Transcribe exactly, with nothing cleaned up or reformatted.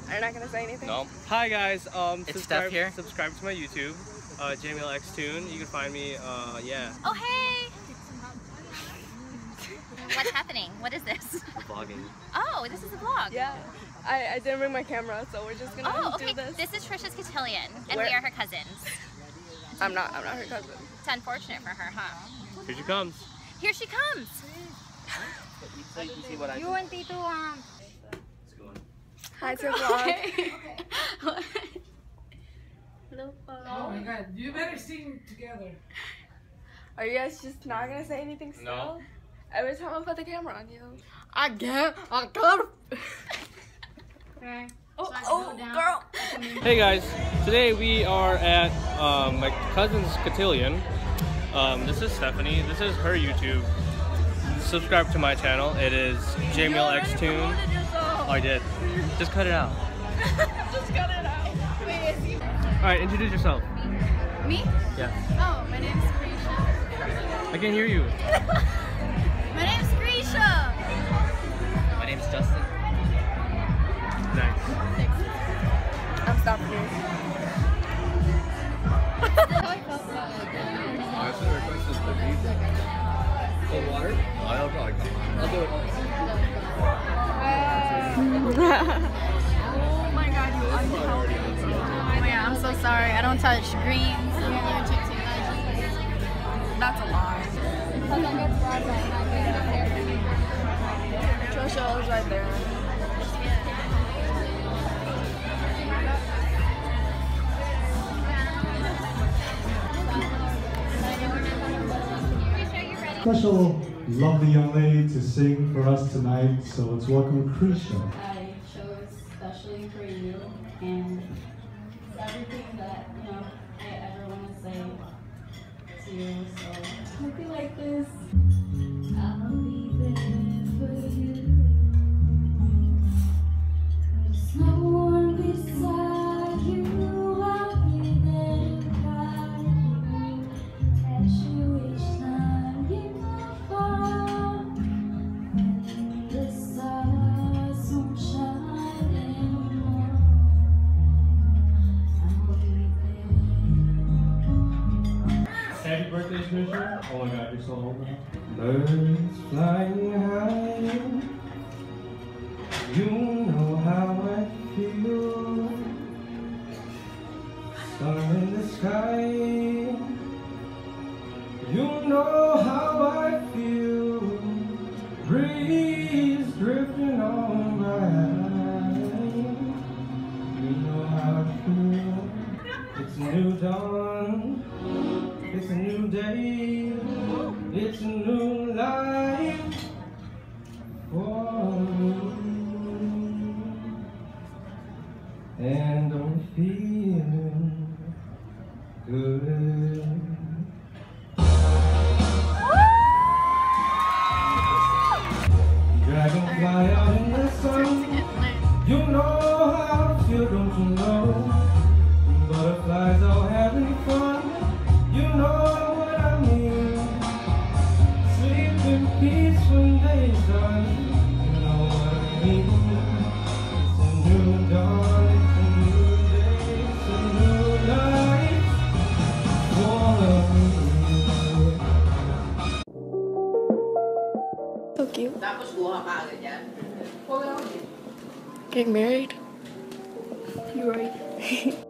Are you not gonna say anything? No. Hi guys, um, It's subscribe, Steph here. subscribe to my YouTube, uh, Jamiel X Tune. You can find me, uh, yeah. Oh hey! What's happening? What is this? Vlogging. Oh, this is a vlog. Yeah. I, I didn't bring my camera, so we're just gonna Oh, okay. do this. This is Trisha's cotillion, and Where- we are her cousins. I'm not. I'm not her cousin. It's unfortunate for her, huh? Here she comes. Here she comes. So you can see what I You want Tito um. Hi to vlog. Hello. Oh my god, you better sing together. Are you guys just not gonna say anything still? No. Every time I put the camera on you. I get, I got Oh, oh girl. Hey guys, today we are at um, my cousin's cotillion. Um, this is Stephanie. This is her YouTube. Subscribe to my channel. It is Jamiel X Tune. Oh, I did. Just cut it out. Just cut it out. Wait. All right, introduce yourself. Me? Yeah. Oh, my name's Grisha. I can hear you. My name's Grisha. My name's Justin. Nice. I'm stopping you. Cold water? I'll probably come. I'll do it. Oh my god, you unhealthy. Oh my god, I'm so sorry. I don't touch greens. That's a lie. Trisha is right there. Special lovely young lady to sing for us tonight, so let's welcome Krisha. I chose especially for you, and it's everything that, you know, I ever want to say to you, so I hope you like this. I'll be there for you. There's no one beside you. I'll be there to guide you, catch you each time you fall. When the stars don't shine anymore, I'll be there. Happy birthday, Trisha. Oh my god, you're so old now. Birds flying high, you know how I feel. Sun in the sky, you know how I feel. Breeze drifting on by, you know how I feel. It's a new dawn, it's a new day, it's a new life for me. And I'm feeling good. Dragonfly out in the sun, you know how I feel, don't you know? Butterflies all having fun, you know what I mean. Sleep in peace when day's done, you know what I mean. It's a new dawn, it's a new day, it's a new life for me. So cute. Getting married? You right.